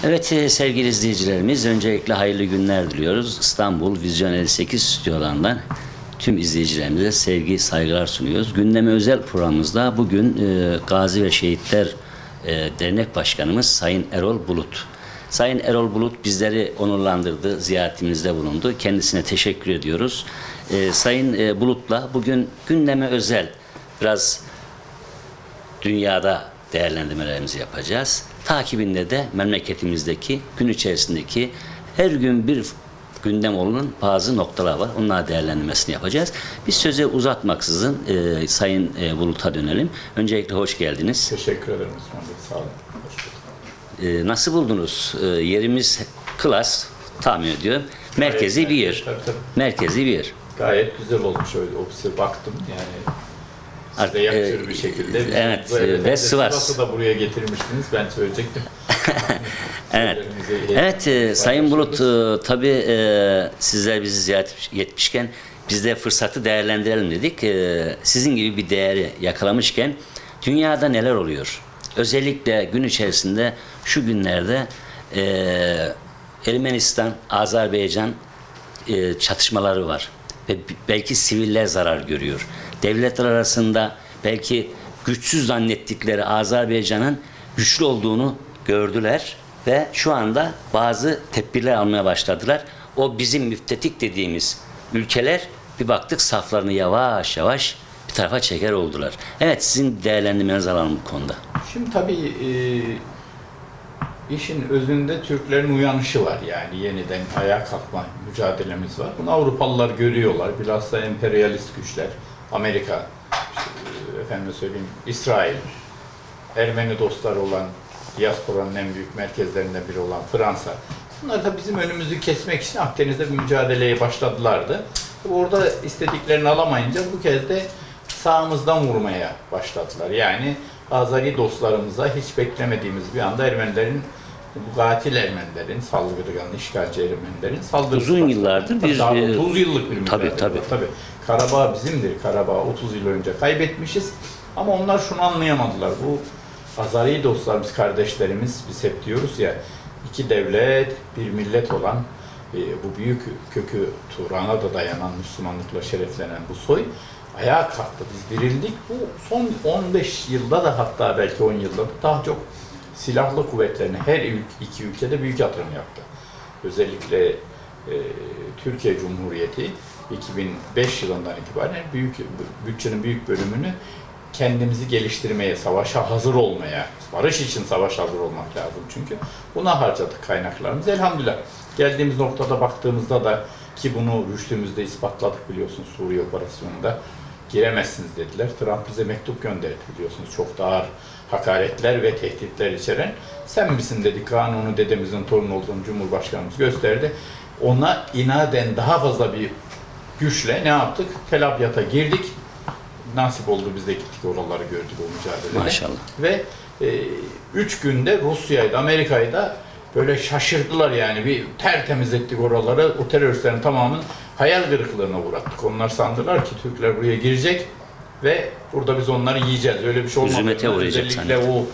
Evet sevgili izleyicilerimiz, öncelikle hayırlı günler diliyoruz. İstanbul Vizyon 58 stüdyolarından tüm izleyicilerimize sevgi, saygılar sunuyoruz. Gündeme özel programımızda bugün Gazi ve Şehitler Dernek Başkanımız Sayın Erol Bulut. Sayın Erol Bulut bizleri onurlandırdı, ziyaretimizde bulundu. Kendisine teşekkür ediyoruz. Sayın Bulut'la bugün gündeme özel biraz dünyada değerlendirmelerimizi yapacağız. Takibinde de memleketimizdeki gün içerisindeki her gün bir gündem olan bazı noktalar var. Onlara değerlendirmesini yapacağız. Biz söze uzatmaksızın Sayın Bulut'a dönelim. Öncelikle hoş geldiniz. Teşekkür ederim Osman Bey. Sağ olun. Nasıl buldunuz? Yerimiz klas, tahmin ediyorum. Merkezi bir yer. Tabii. Merkezi bir yer. Gayet güzel olmuş, öyle ofise baktım yani. Siz de yakışır bir şekilde. Evet, ve Sivas. Sivas'ı da buraya getirmiştiniz, ben söyleyecektim. Evet, Sayın Bulut, tabii sizler bizi ziyaret etmişken biz de fırsatı değerlendirelim dedik. Sizin gibi bir değeri yakalamışken dünyada neler oluyor? Özellikle gün içerisinde şu günlerde Ermenistan, Azerbaycan çatışmaları var ve belki siviller zarar görüyor. Devletler arasında belki güçsüz zannettikleri Azerbaycan'ın güçlü olduğunu gördüler ve şu anda bazı tedbirler almaya başladılar. O bizim müttetik dediğimiz ülkeler bir baktık saflarını yavaş yavaş bir tarafa çeker oldular. Evet, sizin değerlendirmenizi alalım bu konuda. Şimdi tabii işin özünde Türklerin uyanışı var, yani yeniden ayağa kalkma mücadelemiz var. Bunu Avrupalılar görüyorlar, bilhassa emperyalist güçler, Amerika, efendime söyleyeyim, İsrail, Ermeni dostları olan, diasporanın en büyük merkezlerinden biri olan Fransa. Bunlar da bizim önümüzü kesmek için Akdeniz'de bir mücadeleye başladılardı. Orada istediklerini alamayınca bu kez de sağımızdan vurmaya başladılar. Yani Azeri dostlarımıza hiç beklemediğimiz bir anda Ermenilerin, bu katil Ermenilerin, saldırgan, işgalci Ermenilerin saldırısı uzun başladı. yıllardır bir 30 yıllık bir mücadele. Tabii. Karabağ bizimdir. Karabağ 30 yıl önce kaybetmişiz. Ama onlar şunu anlayamadılar. Bu Azeri dostlarımız, kardeşlerimiz, biz hep diyoruz ya, iki devlet, bir millet olan bu büyük kökü Turan'a da dayanan, Müslümanlıkla şereflenen bu soy ayağa kalktı. Biz dirildik. Bu son 15 yılda da, hatta belki 10 yılda da daha çok silahlı kuvvetlerine her iki ülkede büyük yatırım yaptı. Özellikle Türkiye Cumhuriyeti 2005 yılından itibaren bütçenin büyük bölümünü kendimizi geliştirmeye, savaşa hazır olmaya, barış için savaşa hazır olmak lazım çünkü. Buna harcadık kaynaklarımız. Elhamdülillah. Geldiğimiz noktada baktığımızda da, ki bunu rüştümüzde ispatladık biliyorsunuz, Suriye operasyonunda giremezsiniz dediler. Trump bize mektup gönderdi biliyorsunuz. Çok da ağır hakaretler ve tehditler içeren. Sen misin dedi, kanunu dedemizin torunu olduğunu Cumhurbaşkanımız gösterdi. Ona inaden daha fazla bir güçle ne yaptık? Tel Abyad'a girdik. Nasip oldu, biz de gittik, oraları gördük o mücadelede. Maşallah. Ve 3 günde Rusya'yı da Amerika'yı da böyle şaşırdılar yani. Bir tertemiz ettik oraları. O teröristlerin tamamını hayal kırıklığına uğrattık. Onlar sandılar ki Türkler buraya girecek ve burada biz onları yiyeceğiz. Öyle bir şey olmadı. Hüzümete uğrayacak özellikle o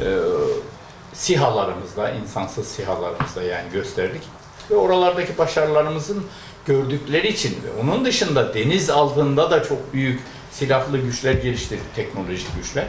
SİHA'larımızda, insansız SİHA'larımızda yani gösterdik. Ve oralardaki başarılarımızın gördükleri için ve onun dışında deniz altında da çok büyük silahlı güçler geliştirdik, teknolojik güçler.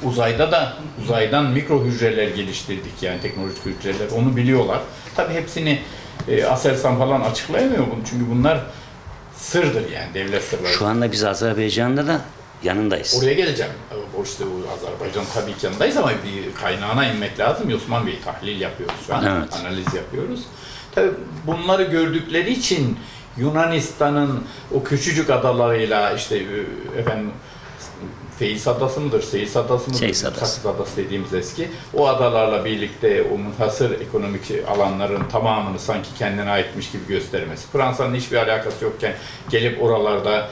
Uzaydan mikro hücreler geliştirdik, yani teknolojik hücreler, onu biliyorlar. Tabii hepsini Aselsan falan açıklayamıyor bunu çünkü bunlar sırdır yani, devlet sırları. Şu anda biz Azerbaycan'da da yanındayız. Oraya geleceğim. İşte Azerbaycan tabii ki yanındayız ama bir kaynağına inmek lazım. Osman Bey, tahlil yapıyoruz şu an, evet. Analiz yapıyoruz. Tabii bunları gördükleri için Yunanistan'ın o küçücük adalarıyla, işte efendim Feis Adası mıdır, Seyis Adası mıdır, Sakız Adası dediğimiz eski, o adalarla birlikte o münhasır ekonomik alanların tamamını sanki kendine aitmiş gibi göstermesi, Fransa'nın hiçbir alakası yokken gelip oralarda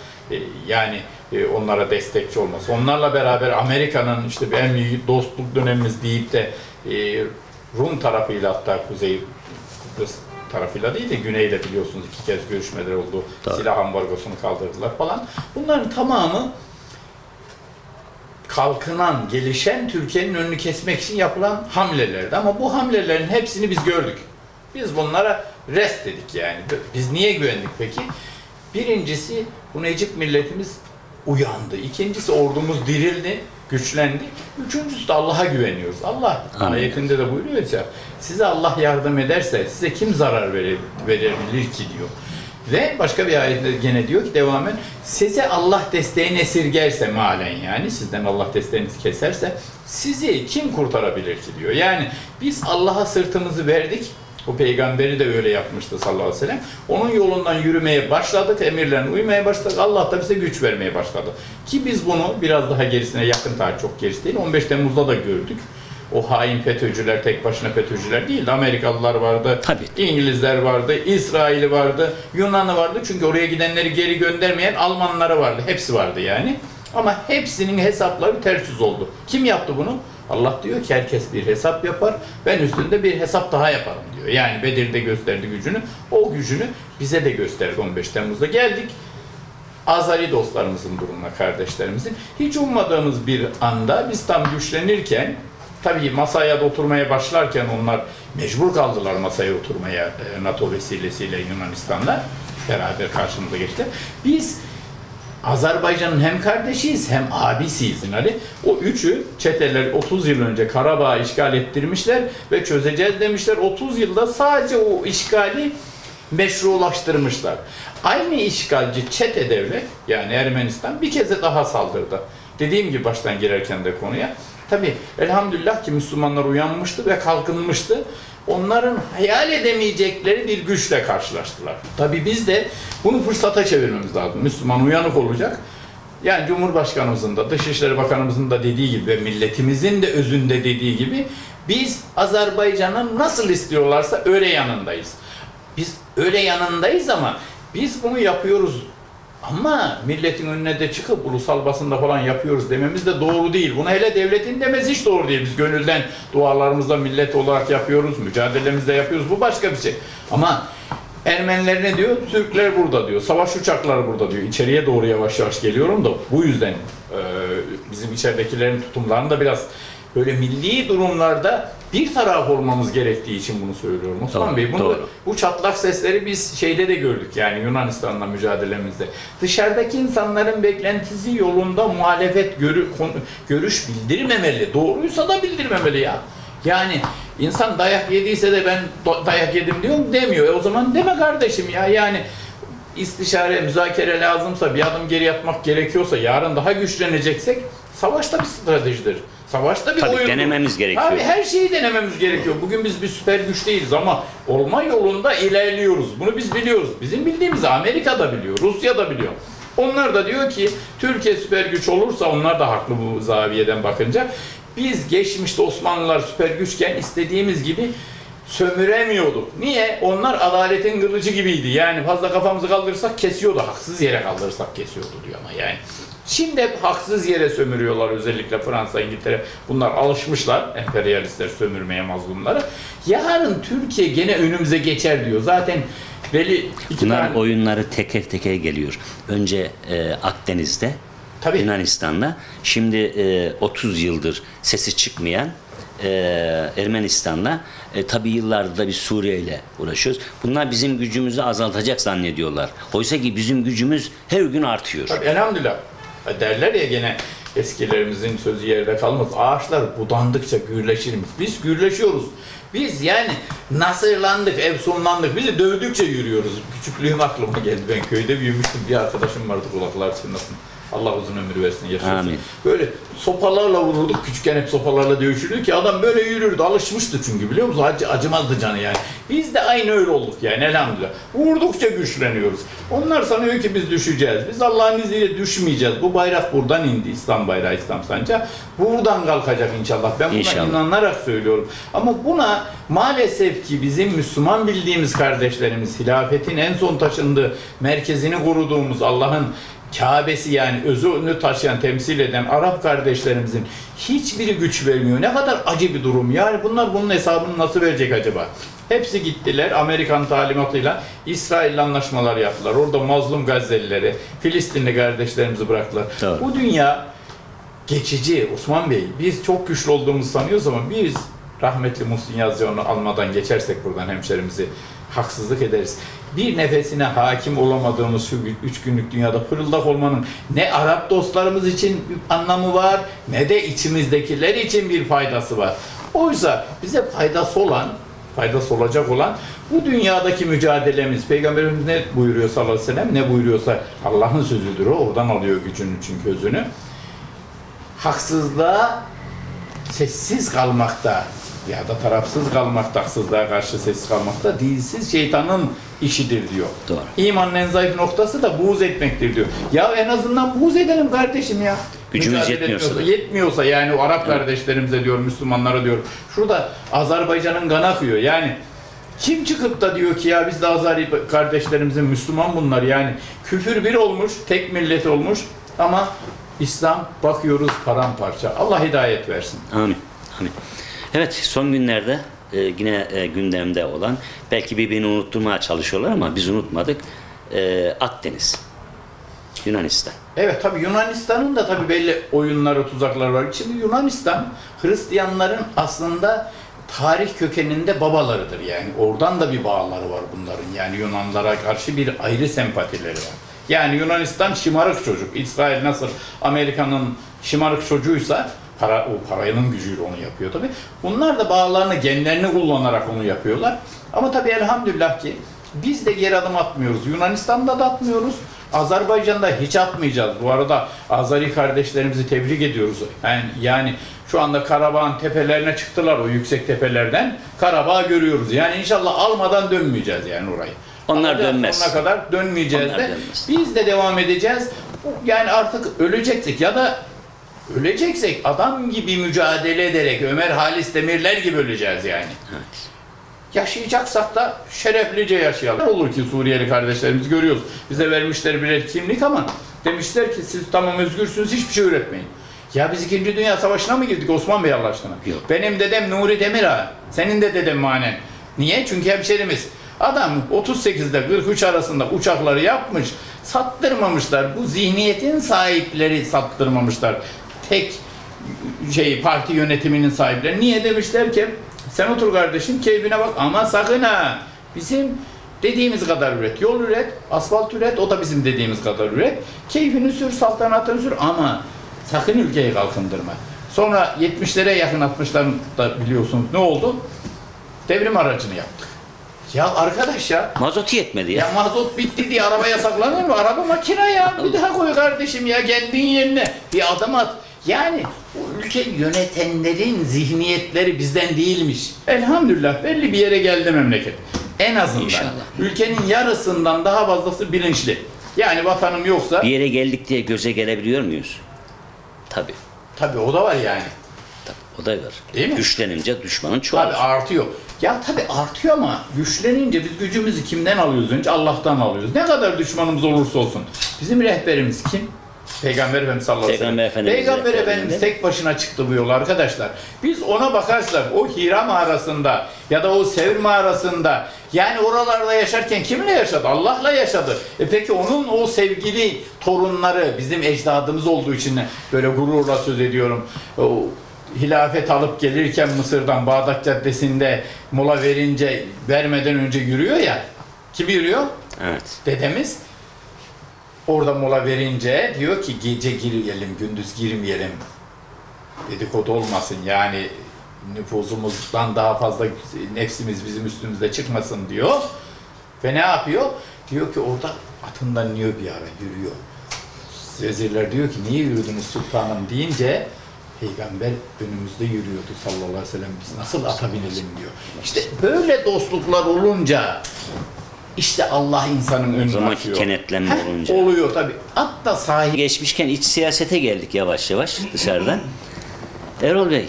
onlara destekçi olması, onlarla beraber Amerika'nın işte en büyük dostluk dönemimiz deyip de Rum tarafıyla, hatta Kuzey Kıbrıs tarafıyla değil de güneyle biliyorsunuz 2 kez görüşmeler oldu. Tabii. Silah ambargosunu kaldırdılar falan. Bunların tamamı kalkınan, gelişen Türkiye'nin önünü kesmek için yapılan hamlelerdi. Ama bu hamlelerin hepsini biz gördük. Biz bunlara rest dedik yani. Biz niye güvendik peki? Birincisi, bu Necip milletimiz uyandı. İkincisi, ordumuz dirildi, güçlendi. Üçüncüsü de Allah'a güveniyoruz. Allah ayetinde de buyuruyor ya, size Allah yardım ederse size kim zarar verebilir ki diyor. Ve başka bir ayette gene diyor ki devamen, size Allah desteğini esirgerse malen, yani sizden Allah desteğinizi keserse sizi kim kurtarabilir ki diyor. Yani biz Allah'a sırtımızı verdik. O peygamberi de öyle yapmıştı sallallahu aleyhi ve sellem. Onun yolundan yürümeye başladık, emirlerine uymaya başladık. Allah da bize güç vermeye başladı. Ki biz bunu biraz daha gerisine, yakın tarih, çok gerisi değil, 15 Temmuz'da da gördük. O hain FETÖ'cüler tek başına FETÖ'cüler değildi. Amerikalılar vardı, Tabii. İngilizler vardı, İsrail'i vardı, Yunan'ı vardı. Çünkü oraya gidenleri geri göndermeyen Almanları vardı. Hepsi vardı yani. Ama hepsinin hesapları ters yüz oldu. Kim yaptı bunu? Allah diyor ki herkes bir hesap yapar. Ben üstünde bir hesap daha yaparım diyor. Yani Bedir'de gösterdi gücünü. O gücünü bize de gösterdi 15 Temmuz'da. Geldik Azari dostlarımızın durumuna, kardeşlerimizin. Hiç ummadığımız bir anda biz tam güçlenirken, tabii masaya da oturmaya başlarken onlar mecbur kaldılar masaya oturmaya, NATO vesilesiyle Yunanistan'la beraber karşımıza geçti. Biz Azerbaycan'ın hem kardeşiyiz hem abisiyiz. Yani o üçü çeteler 30 yıl önce Karabağ'ı işgal ettirmişler ve çözeceğiz demişler. 30 yılda sadece o işgali meşrulaştırmışlar. Aynı işgalci çete devlet, yani Ermenistan, bir kez daha saldırdı. Dediğim gibi baştan girerken de konuya. Tabi elhamdülillah ki Müslümanlar uyanmıştı ve kalkınmıştı. Onların hayal edemeyecekleri bir güçle karşılaştılar. Tabi biz de bunu fırsata çevirmemiz lazım. Müslüman uyanık olacak. Yani Cumhurbaşkanımızın da, Dışişleri Bakanımızın da dediği gibi ve milletimizin de özünde dediği gibi biz Azerbaycan'ın nasıl istiyorlarsa öyle yanındayız. Biz öyle yanındayız ama biz bunu yapıyoruz. Ama milletin önüne de çıkıp ulusal basında falan yapıyoruz dememiz de doğru değil. Bunu hele devletin demesi hiç doğru değil. Biz gönülden dualarımızda millet olarak yapıyoruz, mücadelemizde yapıyoruz. Bu başka bir şey. Ama Ermeniler ne diyor? Türkler burada diyor. Savaş uçakları burada diyor. İçeriye doğru yavaş yavaş geliyorum da bu yüzden bizim içeridekilerin tutumlarını da biraz böyle milli durumlarda bir taraf olmamız gerektiği için bunu söylüyorum Osman Doğru, Bey. doğru. Bu çatlak sesleri biz şeyde de gördük, yani Yunanistan'la mücadelemizde. Dışarıdaki insanların beklentisi yolunda muhalefet görüş bildirmemeli. Doğruysa da bildirmemeli ya. Yani insan dayak yediyse de ben dayak yedim diyorum demiyor. O zaman deme kardeşim ya. Yani istişare, müzakere lazımsa, bir adım geri atmak gerekiyorsa, yarın daha güçleneceksek savaşta bir stratejidir. Savaşta bir Tabii oyundur. denememiz gerekiyor. Tabii her şeyi denememiz gerekiyor. Bugün biz bir süper güç değiliz ama olma yolunda ilerliyoruz. Bunu biz biliyoruz. Bizim bildiğimizi Amerika da biliyor, Rusya da biliyor. Onlar da diyor ki Türkiye süper güç olursa, onlar da haklı bu zaviyeden bakınca, biz geçmişte Osmanlılar süper güçken istediğimiz gibi sömüremiyorduk. Niye? Onlar adaletin kılıcı gibiydi. Yani fazla kafamızı kaldırırsak kesiyordu. Haksız yere kaldırırsak kesiyordu diyor ama yani. Şimdi hep haksız yere sömürüyorlar, özellikle Fransa, İngiltere. Bunlar alışmışlar, emperyalistler, sömürmeye, mazlumları. Yarın Türkiye gene önümüze geçer diyor. Zaten belli Bunların oyunları teker teker geliyor. Önce Akdeniz'de, Tabii. Yunanistan'da, şimdi 30 yıldır sesi çıkmayan Ermenistan'la, tabii yıllardır da biz Suriye ile uğraşıyoruz. Bunlar bizim gücümüzü azaltacak zannediyorlar. Oysa ki bizim gücümüz her gün artıyor. Tabii, elhamdülillah. Derler ya gene, eskilerimizin sözü yerde kalmaz. Ağaçlar budandıkça gürleşirmiş. Biz gürleşiyoruz. Biz yani nasırlandık, efsunlandık. Bizi dövdükçe yürüyoruz. Küçüklüğüm aklıma geldi. Ben köyde büyümüştüm. Bir arkadaşım vardı, kulaklar çınlasın. Allah uzun ömür versin, yaşasın. Amin. Böyle sopalarla vururduk. Küçükken hep sopalarla dövüşürdük ki adam böyle yürürdü. Alışmıştı çünkü, biliyor musun? Acımazdı canı yani. Biz de aynı öyle olduk yani, elhamdülillah. Vurdukça güçleniyoruz. Onlar sanıyor ki biz düşeceğiz. Biz Allah'ın izniyle düşmeyeceğiz. Bu bayrak buradan indi. İslam bayrağı, İslam sancağı. Buradan kalkacak inşallah. Ben buna İnşallah. inanarak söylüyorum. Ama buna maalesef ki bizim Müslüman bildiğimiz kardeşlerimiz, hilafetin en son taşındığı, merkezini koruduğumuz Allah'ın Kabe'si, yani özünü taşıyan, temsil eden Arap kardeşlerimizin hiçbiri güç vermiyor. Ne kadar acı bir durum. Yani bunlar bunun hesabını nasıl verecek acaba? Hepsi gittiler Amerikan talimatıyla İsrail'le anlaşmalar yaptılar. Orada mazlum Gazze'lileri, Filistinli kardeşlerimizi bıraktılar. Doğru. Bu dünya geçici Osman Bey. Biz çok güçlü olduğumuzu sanıyoruz ama biz rahmetli Muhsin Yazıcıoğlu'nu almadan geçersek buradan hemşerimizi haksızlık ederiz. Bir nefesine hakim olamadığımız şu 3 günlük dünyada pırıldak olmanın ne Arap dostlarımız için bir anlamı var ne de içimizdekiler için bir faydası var. Oysa bize faydası olacak olan bu dünyadaki mücadelemiz, Peygamberimiz ne buyuruyor sallallahu aleyhi ve sellem, ne buyuruyorsa Allah'ın sözüdür o, oradan alıyor gücünü çünkü özünü. Haksızlığa sessiz kalmakta ya da tarafsız kalmakta, haksızlığa karşı sessiz kalmakta dilsiz şeytanın işidir diyor. Doğru. İmanın en zayıf noktası da buğz etmektir diyor. Ya en azından buğz edelim kardeşim ya. Gücümüz Mücadele yetmiyorsa yani o Arap kardeşlerimize diyor, Müslümanlara diyor. Şurada Azerbaycan'ın kan akıyor yani. Kim çıkıp da diyor ki ya biz de Azeri kardeşlerimizin Müslüman bunlar yani. Küfür bir olmuş, tek millet olmuş ama İslam bakıyoruz paramparça. Allah hidayet versin. Amin. Amin. Evet, son günlerde yine gündemde olan, belki birbirini unutturmaya çalışıyorlar ama biz unutmadık. Akdeniz, Yunanistan. Evet tabi Yunanistan'ın da tabi belli oyunları, tuzakları var. Şimdi Yunanistan Hristiyanların aslında tarih kökeninde babalarıdır yani. Oradan da bir bağları var bunların. Yani Yunanlara karşı bir ayrı sempatileri var. Yani Yunanistan şımarık çocuk. İsrail nasıl Amerika'nın şımarık çocuğuysa o paranın gücüyle onu yapıyor tabi. Bunlar da bağlarını, genlerini kullanarak onu yapıyorlar. Ama tabi elhamdülillah ki biz de geri adım atmıyoruz. Yunanistan'da da atmıyoruz. Azerbaycan'da hiç atmayacağız. Bu arada Azeri kardeşlerimizi tebrik ediyoruz. Yani şu anda Karabağ'ın tepelerine çıktılar, o yüksek tepelerden. Karabağ'ı görüyoruz. Yani inşallah almadan dönmeyeceğiz yani orayı. Onlar dönmez. Sonuna kadar dönmeyeceğiz Onlar de. dönmez. Biz de devam edeceğiz. Yani artık öleceksek ya da öleceksek adam gibi mücadele ederek Ömer Halis Demirler gibi öleceğiz yani. Evet. Yaşayacaksak da şereflice yaşayalım. Olur ki Suriyeli kardeşlerimiz görüyoruz. Bize vermişler birer kimlik ama demişler ki siz tamam özgürsünüz, hiçbir şey üretmeyin. Ya biz 2. Dünya Savaşı'na mı girdik Osman Bey Allah aşkına? Yok. Benim dedem Nuri Demirağ. Senin de dedem manen. Niye? Çünkü hemşerimiz. Adam 38'de 43 arasında uçakları yapmış, sattırmamışlar. Bu zihniyetin sahipleri sattırmamışlar. Tek parti yönetiminin sahipleri. Niye demişler ki? Sen otur kardeşim, keyfine bak ama sakın ha. Bizim dediğimiz kadar üret. Yol üret, asfalt üret, o da bizim dediğimiz kadar üret. Keyfini sür, saltanatını sür ama sakın ülkeyi kalkındırma. Sonra 70'lere yakın 60'larda biliyorsunuz ne oldu? Devrim aracını yaptık. Ya arkadaş ya. Mazotu yetmedi ya. Ya mazot bitti diye araba yasaklanır mı? Araba makine ya. Bir daha koy kardeşim ya. Kendin yerine bir adım at. Yani bu ülke yönetenlerin zihniyetleri bizden değilmiş. Elhamdülillah belli bir yere geldi memleket. En azından. İnşallah. Ülkenin yarısından daha fazlası bilinçli. Yani vatanım yoksa... Bir yere geldik diye göze gelebiliyor muyuz? Tabii. Tabii o da var yani. Tabii, o da var. Değil mi? Güçlenince düşmanın çoğalır. Tabii artıyor. Ya tabii artıyor ama güçlenince biz gücümüzü kimden alıyoruz önce? Allah'tan alıyoruz. Ne kadar düşmanımız olursa olsun. Bizim rehberimiz kim? Peygamber Efendimiz sallallahu aleyhi ve sellem. Peygamber Efendimiz tek başına çıktı bu yola arkadaşlar. Biz ona bakarsak o Hira mağarasında ya da o Sevr mağarasında yani oralarda yaşarken kiminle yaşadı? Allah'la yaşadı. Peki onun o sevgili torunları bizim ecdadımız olduğu için böyle gururla söz ediyorum. O hilafet alıp gelirken Mısır'dan Bağdat Caddesi'nde mola vermeden önce yürüyor ya. Kim yürüyor? Evet. Dedemiz. Orada mola verince diyor ki gece girelim, gündüz girmeyelim. Dedikodu olmasın yani nüfuzumuzdan daha fazla nefsimiz bizim üstümüzde çıkmasın diyor. Ve ne yapıyor? Diyor ki orada atından iniyor bir ara yürüyor. Vezirler diyor ki niye yürüdünüz sultanım deyince Peygamber önümüzde yürüyordu sallallahu aleyhi ve sellem. Biz nasıl ata binelim diyor. İşte böyle dostluklar olunca İşte Allah insanın önünü zamanki açıyor. kenetlenme olunca. Oluyor tabii. Hatta sahibi. Geçmişken iç siyasete geldik yavaş yavaş dışarıdan. Erol Bey,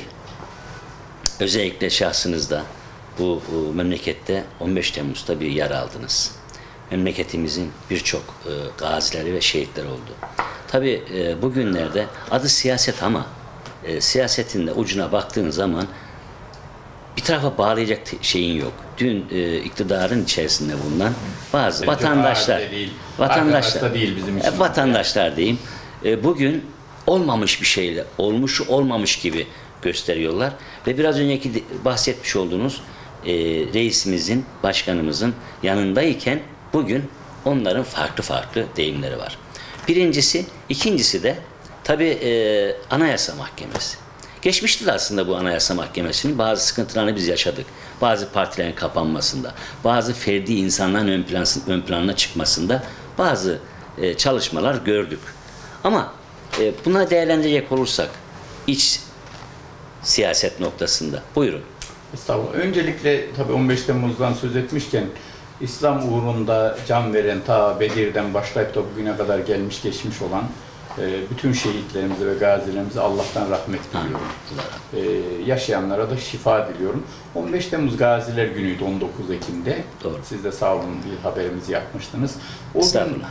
özellikle şahsınızda bu memlekette 15 Temmuz'da bir yer aldınız. Memleketimizin birçok gazileri ve şehitleri oldu. Tabii bugünlerde adı siyaset ama siyasetin de ucuna baktığın zaman bir tarafa bağlayacak şeyin yok. Dün iktidarın içerisinde bulunan bazı vatandaşlar, değil, vatandaşlar da değil bizim için. Vatandaşlar diyeyim. Bugün olmamış bir şeyle, olmuş olmamış gibi gösteriyorlar. Ve biraz önceki bahsetmiş olduğunuz reisimizin, başkanımızın yanındayken bugün onların farklı farklı deyimleri var. Birincisi, ikincisi de tabii Anayasa Mahkemesi. Geçmişte de aslında bu Anayasa Mahkemesi'nin bazı sıkıntılarını biz yaşadık. Bazı partilerin kapanmasında, bazı ferdi insanların ön planına çıkmasında bazı çalışmalar gördük. Ama buna değerlendirecek olursak iç siyaset noktasında. Buyurun. Estağfurullah. Öncelikle tabii 15 Temmuz'dan söz etmişken İslam uğrunda can veren ta Bedir'den başlayıp da bugüne kadar gelmiş geçmiş olan bütün şehitlerimize ve gazilerimize Allah'tan rahmet diliyorum. Yaşayanlara da şifa diliyorum. 15 Temmuz Gaziler Günü'ydü 19 Ekim'de. Doğru. Siz de sağ olun bir haberimizi yapmıştınız. O gün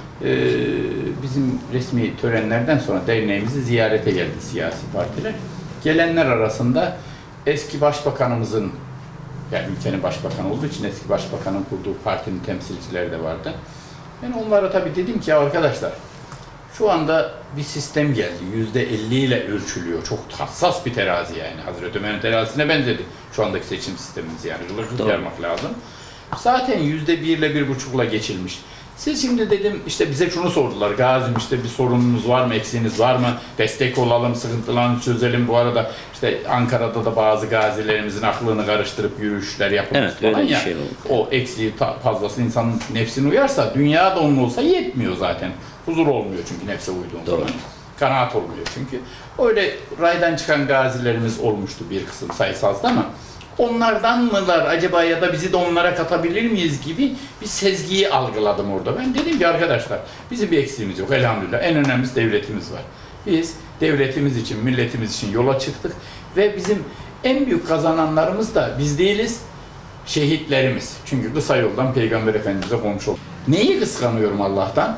bizim resmi törenlerden sonra derneğimizi ziyarete geldi siyasi partiler. Gelenler arasında eski başbakanımızın, yani ülkenin başbakanı olduğu için eski başbakanın kurduğu partinin temsilcileri de vardı. Ben onlara tabii dedim ki arkadaşlar, şu anda bir sistem geldi. %50 ile ölçülüyor. Çok hassas bir terazi yani. Hazreti Ömer'in terazisine benzedi. Şu andaki seçim sistemimiz yani. Rılık yarmak lazım. Zaten %1 ile 1,5'la geçilmiş. Siz şimdi dedim işte bize şunu sordular. Gazim işte bir sorununuz var mı, eksiğiniz var mı? Destek olalım, sıkıntılarını çözelim. Bu arada işte Ankara'da da bazı gazilerimizin aklını karıştırıp yürüyüşler yapılmış evet, falan öyle ya. bir şey oldu. O eksiği fazlası insanın nefsine uyarsa dünya da onun olsa yetmiyor zaten. Huzur olmuyor çünkü nefse uyduğun zaman. Kanaat olmuyor çünkü. Öyle raydan çıkan gazilerimiz olmuştu bir kısım sayısal ama onlardan mılar acaba ya da bizi de onlara katabilir miyiz gibi bir sezgiyi algıladım orada. Ben dedim ki arkadaşlar bizim bir eksiğimiz yok elhamdülillah. En önemlisi devletimiz var. Biz devletimiz için, milletimiz için yola çıktık ve bizim en büyük kazananlarımız da biz değiliz, şehitlerimiz. Çünkü kısa yoldan Peygamber Efendimiz'e komşu olduk. Neyi kıskanıyorum Allah'tan?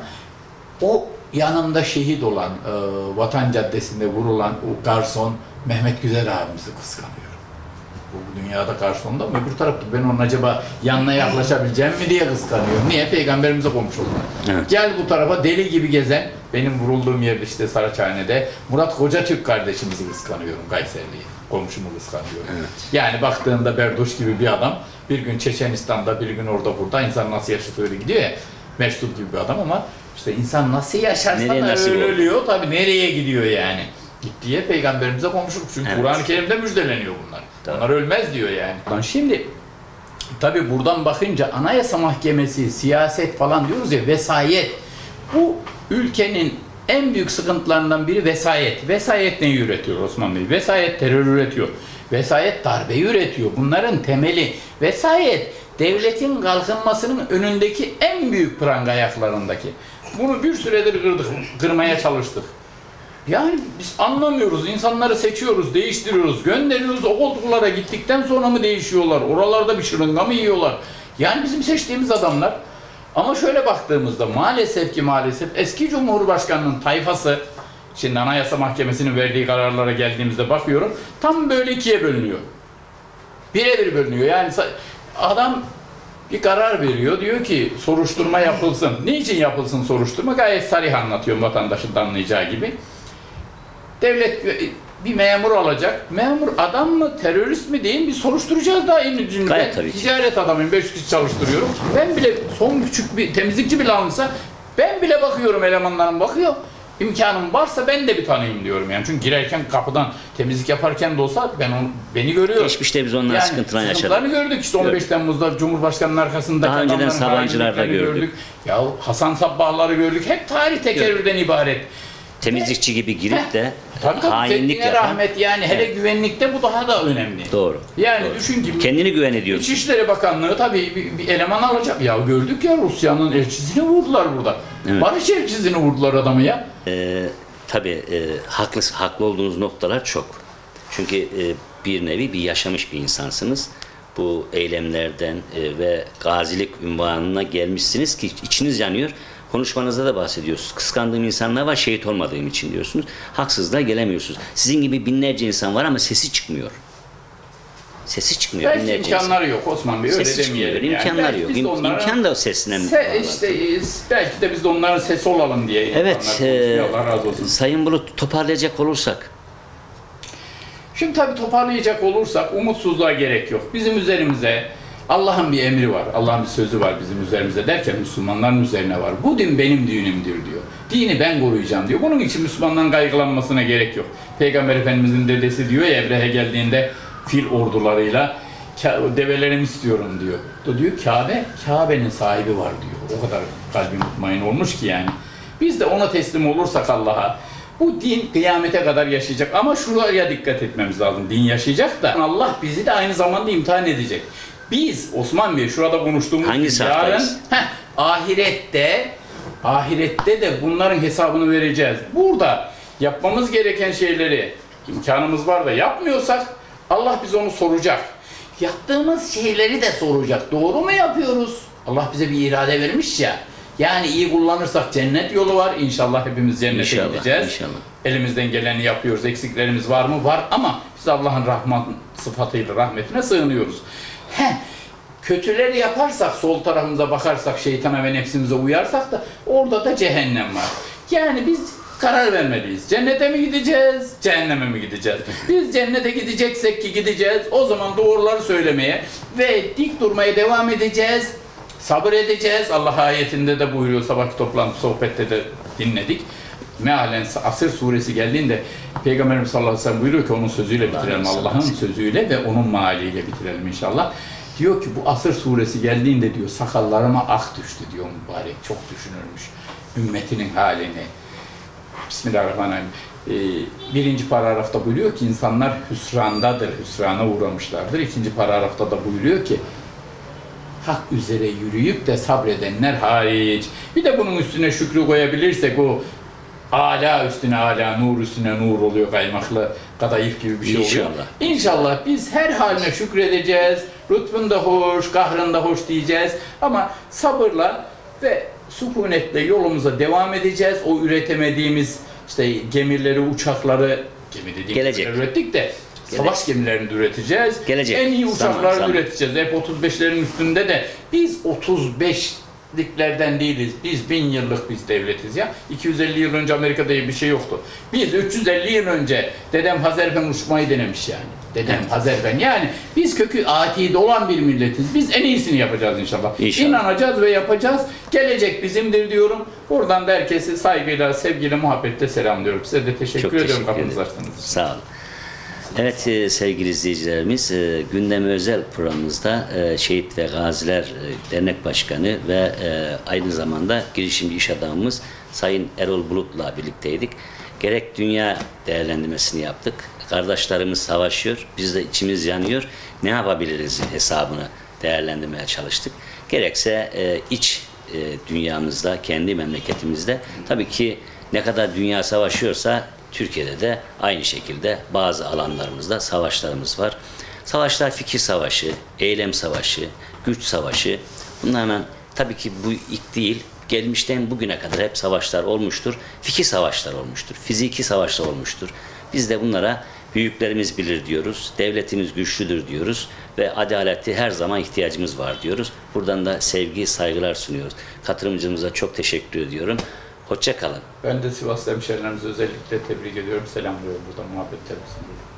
O yanımda şehit olan, Vatan Caddesi'nde vurulan o garson Mehmet Güzel abimizi kıskanıyorum. Bu dünyada garsonda ama öbür tarafta ben onun acaba yanına yaklaşabileceğim mi diye kıskanıyorum. Niye? Peygamberimize komşu oldu. Evet. Gel bu tarafa deli gibi gezen, benim vurulduğum yerde işte Saraçhane'de Murat Kocatürk kardeşimizi kıskanıyorum, Kayseri'yi. Komşumu kıskanıyorum. Evet. Yani baktığında Berdoş gibi bir adam, bir gün Çeçenistan'da, bir gün orada burada, insan nasıl yaşıyor öyle gidiyor ya, Mesut gibi bir adam ama işte insan nasıl yaşarsa Nereye da nasip öyle olur? ölüyor, tabii nereye gidiyor yani. Gittiği peygamberimize komşuluk. Çünkü Evet. Kur'an-ı Kerim'de müjdeleniyor bunlar. Tabii. Onlar ölmez diyor yani. Şimdi tabii buradan bakınca Anayasa Mahkemesi, siyaset falan diyoruz ya, vesayet. Bu ülkenin en büyük sıkıntılarından biri vesayet. Vesayet neyi üretiyor Osman Bey? Vesayet terör üretiyor. Vesayet darbeyi üretiyor. Bunların temeli. Vesayet devletin kalkınmasının önündeki en büyük pranga ayaklarındaki. Bunu bir süredir kırmaya çalıştık. Yani biz anlamıyoruz. İnsanları seçiyoruz, değiştiriyoruz, gönderiyoruz. O koltuklara gittikten sonra mı değişiyorlar? Oralarda bir şırınga mı yiyorlar? Yani bizim seçtiğimiz adamlar. Ama şöyle baktığımızda maalesef eski Cumhurbaşkanı'nın tayfası, şimdi Anayasa Mahkemesi'nin verdiği kararlara geldiğimizde bakıyorum, tam böyle ikiye bölünüyor. Birebir bölünüyor. Yani adam bir karar veriyor, diyor ki soruşturma yapılsın. Niçin yapılsın soruşturma? Gayet sarih anlatıyorum vatandaşın da anlayacağı gibi. Devlet bir memur alacak. Memur adam mı, terörist mi değil mi? Bir soruşturacağız daha en ucunda. Gayet tabii ki. Ticaret adamıyım, 5 kişi çalıştırıyorum. Ben bile son küçük bir temizlikçi bile alınsa ben bile bakıyorum, elemanlarım bakıyor. İmkanım varsa ben de bir tanıyayım diyorum yani. Çünkü girerken kapıdan temizlik yaparken de olsa beni görüyor. Geçmişte biz onların sıkıntılarını yaşadık. Sıkıntılarını gördük işte 15 Temmuz'da Cumhurbaşkanı'nın arkasındaki Daha önceden adamların Sabancılar'da hainliklerini gördük. Ya Hasan Sabbahları gördük. Hep tarih tekerrürden ibaret. Temizlikçi gibi girip de Tabii hainlik kendine yapan. rahmet yani hele güvenlikte bu daha da önemli. Doğru. Yani Doğru. düşün ki Kendini güven ediyorsun. İçişleri Bakanlığı tabii bir eleman alacak. Ya gördük ya Rusya'nın elçisini vurdular burada. Evet. Barış elçisini vurdular adamı ya. Tabii haklı olduğunuz noktalar çok. Çünkü bir nevi bir yaşamış bir insansınız. Bu eylemlerden ve gazilik unvanına gelmişsiniz ki içiniz yanıyor. Konuşmanızda da bahsediyorsunuz. Kıskandığım insanlar var, şehit olmadığım için diyorsunuz. Haksızlığa gelemiyorsunuz. Sizin gibi binlerce insan var ama sesi çıkmıyor. Sesi çıkmıyor. Belki binlerce imkanları yok Osman Bey, öyle sesi demeyelim. çıkmıyor. Yani. İmkanları Belki yok. biz de onların İmkan da o sesine mi? işte belki de biz de onların sesi olalım diye. Evet, insanlar konuşuyor. Allah razı olsun. Sayın Bulut, toparlayacak olursak. Şimdi tabii toparlayacak olursak umutsuzluğa gerek yok. Bizim üzerimize Allah'ın bir emri var, Allah'ın bir sözü var bizim üzerimize derken Müslümanların üzerine var. Bu din benim dinimdir diyor. Dini ben koruyacağım diyor. Bunun için Müslümanların kaygılanmasına gerek yok. Peygamber Efendimizin dedesi diyor ya, Ebrehe geldiğinde fil ordularıyla develerimi istiyorum diyor. O diyor Kabe'nin sahibi var diyor. O kadar kalbi mutmain olmuş ki yani. Biz de ona teslim olursak Allah'a, bu din kıyamete kadar yaşayacak. Ama şuraya dikkat etmemiz lazım. Din yaşayacak da Allah bizi de aynı zamanda imtihan edecek. Biz Osman Bey şurada konuştuğumuz hangi yarın ahirette de bunların hesabını vereceğiz. Burada yapmamız gereken şeyleri imkanımız var da yapmıyorsak Allah bize onu soracak. Yaptığımız şeyleri de soracak. Doğru mu yapıyoruz? Allah bize bir irade vermiş ya. Yani iyi kullanırsak cennet yolu var. İnşallah hepimiz cennete gideceğiz. İnşallah. Elimizden geleni yapıyoruz. Eksiklerimiz var mı? Var, ama biz Allah'ın rahman sıfatıyla rahmetine sığınıyoruz. Kötüleri yaparsak, sol tarafımıza bakarsak, şeytana ve nefsimize uyarsak da orada da cehennem var. Yani biz karar vermeliyiz. Cennete mi gideceğiz, cehenneme mi gideceğiz? Biz cennete gideceksek ki gideceğiz, o zaman doğruları söylemeye ve dik durmaya devam edeceğiz. Sabır edeceğiz. Allah ayetinde de buyuruyor, sabahki toplantı sohbette de dinledik. Mealen Asır suresi geldiğinde Peygamberimiz sallallahu aleyhi ve sellem buyuruyor ki onun sözüyle bitirelim, Allah'ın sözüyle ve onun maaliyle bitirelim inşallah. Diyor ki bu Asır suresi geldiğinde diyor sakallarıma ak düştü diyor mübarek, çok düşünürmüş ümmetinin halini. Bismillahirrahmanirrahim. Birinci paragrafta buyuruyor ki insanlar hüsrandadır, hüsrana uğramışlardır. İkinci paragrafta da buyuruyor ki hak üzere yürüyüp de sabredenler hariç. Bir de bunun üstüne şükrü koyabilirsek o ala üstüne ala, nur üstüne nur oluyor, kaymaklı kadayıf gibi bir şey oluyor. İnşallah biz her haline şükredeceğiz. Lütfunda hoş, kahrında hoş diyeceğiz. Ama sabırla ve sükunetle yolumuza devam edeceğiz. O üretemediğimiz işte gemileri, uçakları, gemi dediğimiz ürettik de savaş gemilerini de üreteceğiz. En iyi uçaklarını üreteceğiz. F-35'lerin üstünde de biz 35'liklerden değiliz. Biz 1000 yıllık biz devletiz ya. 250 yıl önce Amerika'da bir şey yoktu. Biz 350 yıl önce dedem Hazerben uçmayı denemiş yani. Dedem Hazerben. Yani biz kökü atide olan bir milletiz. Biz en iyisini yapacağız inşallah. İnanacağız ve yapacağız. Gelecek bizimdir diyorum. Buradan da herkesi saygıyla, sevgiyle, muhabbetle selamlıyorum. Size de teşekkür ediyorum kapınızı açtığınız için. Sağ olun. Evet sevgili izleyicilerimiz, gündeme özel programımızda Şehit ve Gaziler Dernek Başkanı ve aynı zamanda girişimci iş adamımız Sayın Erol Bulut'la birlikteydik. Gerek dünya değerlendirmesini yaptık. Kardeşlerimiz savaşıyor, biz de içimiz yanıyor. Ne yapabiliriz hesabını değerlendirmeye çalıştık. Gerekse iç dünyamızda, kendi memleketimizde tabii ki ne kadar dünya savaşıyorsa Türkiye'de de aynı şekilde bazı alanlarımızda savaşlarımız var. Savaşlar fikir savaşı, eylem savaşı, güç savaşı. Bunlarla tabii ki bu ilk değil, gelmişten bugüne kadar hep savaşlar olmuştur. Fikir savaşlar olmuştur, fiziki savaşlar olmuştur. Biz de bunlara büyüklerimiz bilir diyoruz, devletimiz güçlüdür diyoruz ve adaleti her zaman ihtiyacımız var diyoruz. Buradan da sevgi, saygılar sunuyoruz. Katılımcımıza çok teşekkür ediyorum. Hoşça kalın. Ben de Sivaslı hemşehrilerimizi özellikle tebrik ediyorum, selamlıyorum buradan muhabbetlerimizi.